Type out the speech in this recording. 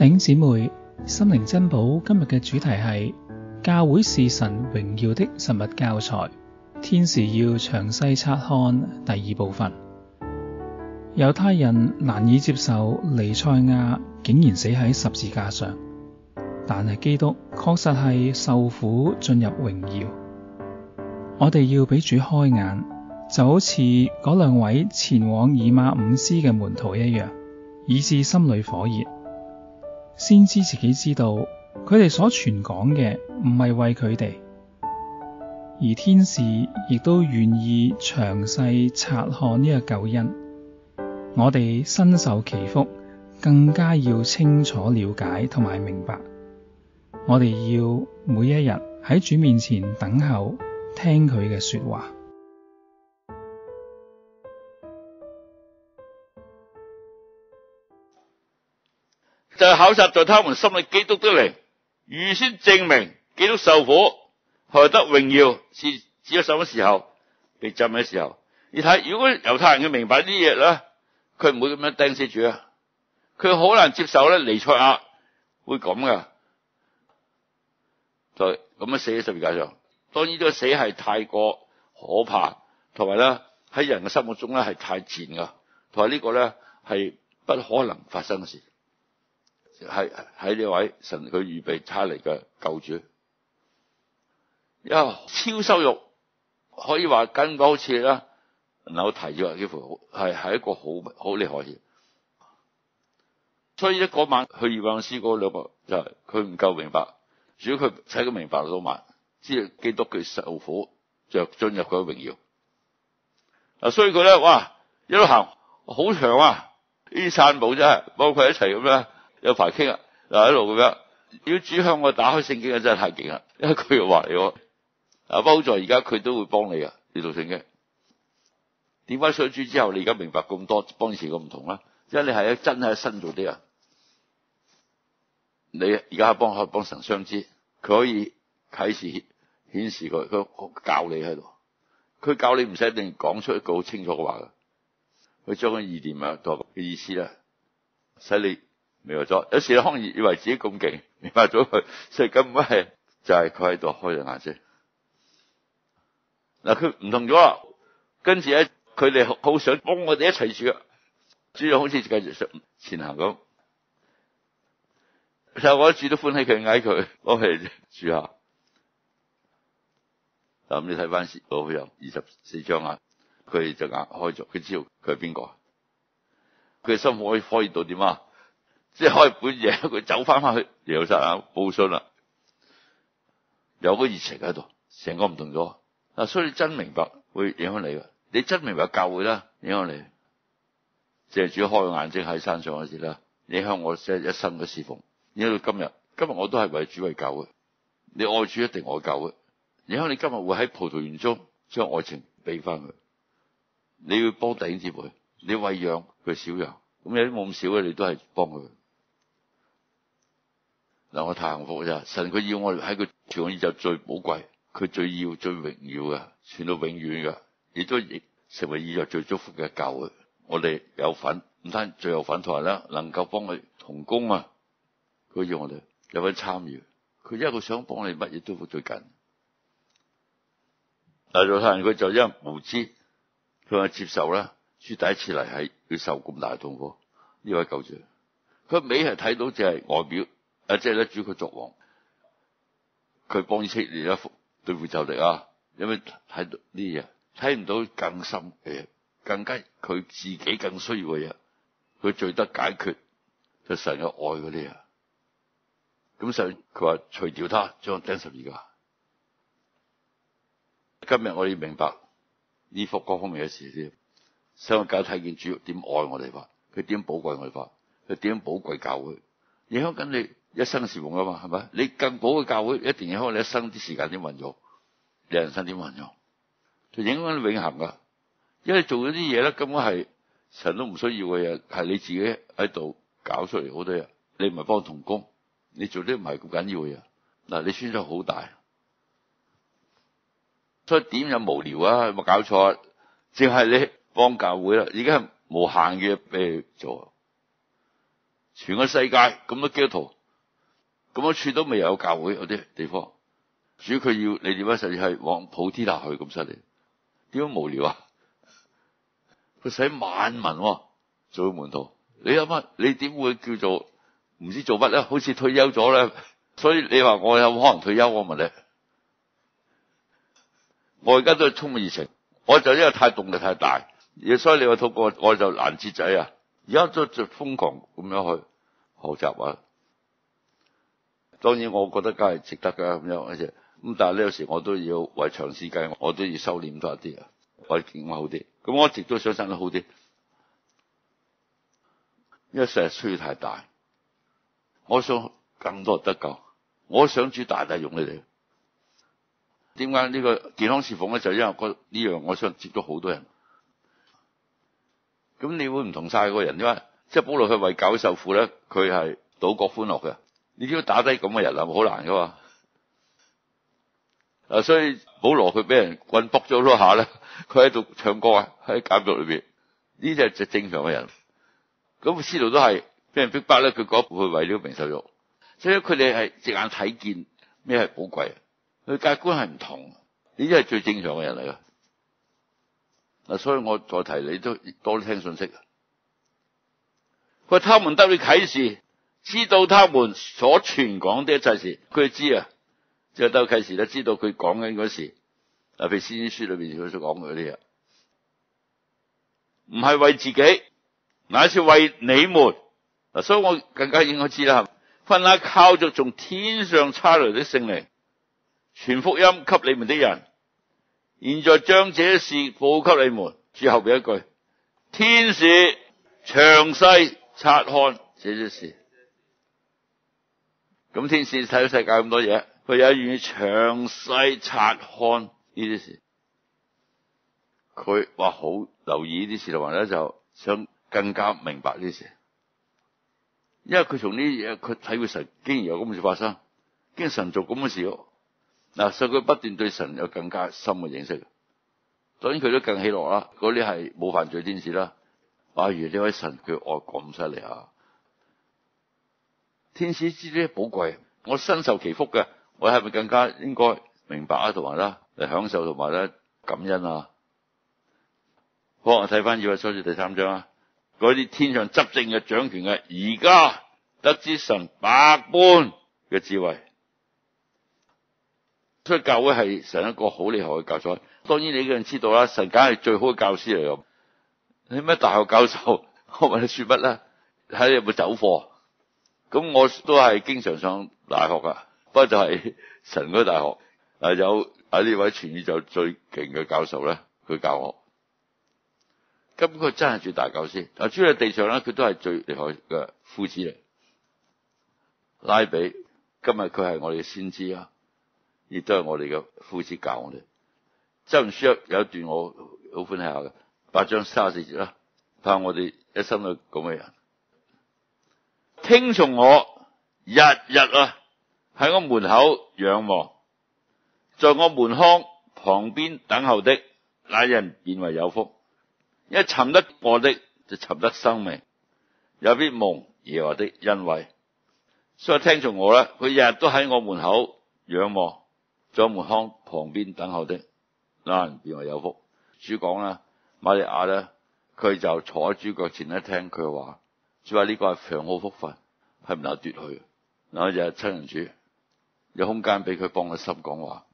弟兄姊妹，心靈珍寶今日嘅主題係教會是神榮耀的實物教材，天使要詳細察看第二部分。猶太人難以接受彌賽亞竟然死喺十字架上，但係基督確實係受苦進入榮耀。我哋要俾主開眼，就好似嗰兩位前往以馬忤斯嘅門徒一樣，以致心裏火熱，先知自己知道佢哋所傳講嘅唔係為佢哋，而天使亦都願意詳細察看呢個救恩。我哋身受其福，更加要清楚了解同埋明白。我哋要每一日喺主面前等候，聽佢嘅說話。 就係考察在他們心裏基督的靈，預先證明基督受苦，後來得榮耀，是指咗什麼時候？被浸嘅時候。你睇，如果猶太人要明白呢啲嘢咧，佢唔會咁樣釘死主啊！佢好難接受咧，彌賽亞會咁噶，就咁樣死喺十字架上。當然呢個死係太過可怕，同埋咧喺人嘅心目中咧係太賤噶，同埋呢個咧係不可能發生嘅事。係喺呢位神佢預備差嚟嘅救主，超羞辱，可以話根本好似啦，能夠提咗幾乎係一個好厲害嘅。所以嗰晚去以馬忤斯嗰兩個就係佢唔夠明白，主要佢使佢明白到晚，知道基督佢受苦就進入佢嘅榮耀。嗱，所以佢咧哇一路行好長啊，呢啲散步真係包括一齊咁樣。有排傾啊！嗱，一路咁樣，要主向我打開聖經啊，真係太勁啦！因為佢又話嚟喎，不過好在而家佢都會幫你啊，呢度聖經。點解信主之後，你而家明白咁多，幫以前咁唔同啦？因為你係真係新造啲啊！你而家係幫神相知，佢可以啟示顯示佢教你喺度，佢教你唔使一定講出一個好清楚嘅話噶，佢將個意念啊同嘅意思咧，使你。明白咗，有時可能以為自己咁勁，明白咗佢，所以根本係就係佢喺度開咗眼睛。嗱，佢唔同咗啦，跟住咧，佢哋好想幫我哋一齊住，主要好似繼續前行咁。其實我主都歡喜佢，嗌佢攞嚟住下。嗱，咁你睇翻《路加福音》24章啊，佢就眼開咗，佢知道佢係邊個，佢嘅心可以到點啊？即係開本嘢，佢走翻去耶路撒冷報信啦，有個熱情喺度，成個唔同咗。嗱，所以你真明白會影響你嘅，你真明白教會啦，影響你。借主開個眼睛喺山上嗰時啦，影響我一生嘅侍奉。影響到今日我都係為主為教會。你愛主一定愛教會，影響你今日會喺葡萄園中將愛情俾翻佢。你要幫弟兄姊妹，你餵養佢小羊，咁有啲冇咁少嘅，你都係幫佢。嗱，我太幸福咋！神佢要我喺佢傳嘅宇宙最寶貴，佢最要最榮耀嘅，傳到永遠嘅，亦都成為宇宙最祝福嘅教會。我哋有份，唔單最有份，同埋咧能夠幫佢同工啊！佢要我哋有份參與，佢因為佢想幫你乜嘢都最緊。但係猶太人佢就因為無知，佢話接受啦，主第一次嚟係要受咁大嘅痛苦，呢位救主，佢尾係睇到就係外表。即係咧，主佢作王，佢幫以色列咧對付仇敵啊！因為睇到呢啲嘢，睇唔到更深嘅嘢，更加佢自己更需要嘅嘢，佢最得解決就神嘅愛嗰啲啊！咁所以佢話除掉他，將釘十字架。今日我哋要明白呢幅各方面嘅事先，使我搞睇見主點愛我哋法，佢點寶貴我哋法，佢點寶貴教會，影響緊你一生侍奉啊嘛，係咪？你更寶嘅教會一定影響你一生啲時間點運用，你人生點運用，就影響你永恆噶。因為做咗啲嘢咧，根本係神都唔需要嘅嘢，係你自己喺度搞出嚟好多嘢。你唔係幫同工，你做啲唔係咁緊要嘅嘢。嗱，你損失好大，所以點有無聊啊？有冇搞錯啊？淨係你幫教會啦，已經係無限嘅俾你做。 全個世界咁多基督徒，咁多處都未有教會嗰啲地方，主佢要你點樣甚至係往普天下去咁犀利，點解無聊啊？佢使萬民做門徒，你諗下，你點會叫做唔知做乜咧？好似退休咗咧，所以你話我有冇可能退休？我問你，我而家都係充滿熱情，我就因為太動力太大，所以你話透過我就難節制啊！而家都就瘋狂咁樣去學習啊！當然我覺得梗係值得噶咁樣，咁但係呢有時我都要為長時計，我都要收斂多一啲啊，為健康好啲。咁我一直都想生得好啲，因為實在需要太大。我想更多得救，我想主大大用你哋。點解呢個健康侍奉咧？就因為呢樣，我想接觸好多人。咁你會唔同晒個人，因為即係保羅佢為教會受苦咧，佢係賭國歡樂嘅。你只要打低咁嘅人啊，好難噶嘛。所以保羅佢俾人棍卜咗好多下咧，佢喺度唱歌啊，喺監獄裏邊，呢啲係正常嘅人。咁使徒都係俾人逼迫咧，佢嗰一步去為呢個名受辱，所以佢哋係隻眼睇見咩係寶貴，佢價值觀係唔同，呢啲係最正常嘅人嚟噶。嗱，所以我再提你都多啲聽信息。佢話他們得了啟示，知道他們所傳講的一切事，佢知啊，即係得啟示咧，知道佢講緊嗰時，譬如先知書裏邊佢所講嘅嗰啲嘢，唔係為自己，乃是為你們。嗱，所以我更加應該知啦，分那靠着從天上差來的聖靈，傳福音給你們的人，現在將這事報給你們。最後邊一句，天使詳細察看這些事。咁天使睇到世界咁多嘢，佢也願意詳細察看呢啲事。佢話好留意呢啲事，同埋咧就想更加明白呢啲事，因為佢從呢啲嘢，佢睇佢神竟然有咁嘅事發生，竟然神做咁嘅事。嗱，所以佢不斷對神有更加深嘅認識。當然佢都更喜樂啦，嗰啲係冇犯罪天使啦。如呢位神佢愛咁犀利啊！天使知啲寶貴，我身受其福嘅，我係咪更加應該明白啊？同埋啦，嚟享受同埋咧感恩啊！好，我睇翻以弗所書第3章啊，嗰啲天上執政嘅掌權嘅，而家得知神百般嘅智慧。所以教會係神一個好厲害嘅教材。當然你個人知道啦，神梗係最好嘅教師嚟嘅。你咩大學教授，我問你說乜咧？睇你有冇走課。咁我都係經常上大學噶，不過就係神嗰大學有呢位全宇宙最勁嘅教授咧，佢教我。根本佢真係最大教師。主喺地上咧，佢都係最厲害嘅夫子嚟。拉比今日佢係我哋嘅先知啊，亦都係我哋嘅夫子教我哋。箴言書有一段我好歡喜下嘅，8章34節啦，怕我哋一生都咁嘅人，聽從我，日日喺我門口仰望，在我門框旁邊等候的那人便為有福。因為尋得我的就尋得生命，有必蒙耶和華的恩惠。所以聽從我咧，佢日日都喺我門口仰望，在我門框旁邊等候的那人便為有福。主講啦，瑪利亞咧，佢就坐喺主腳前一聽佢話，主話呢個係良好福分，係唔能奪去。然後就親近主，有空間俾佢幫個心講話。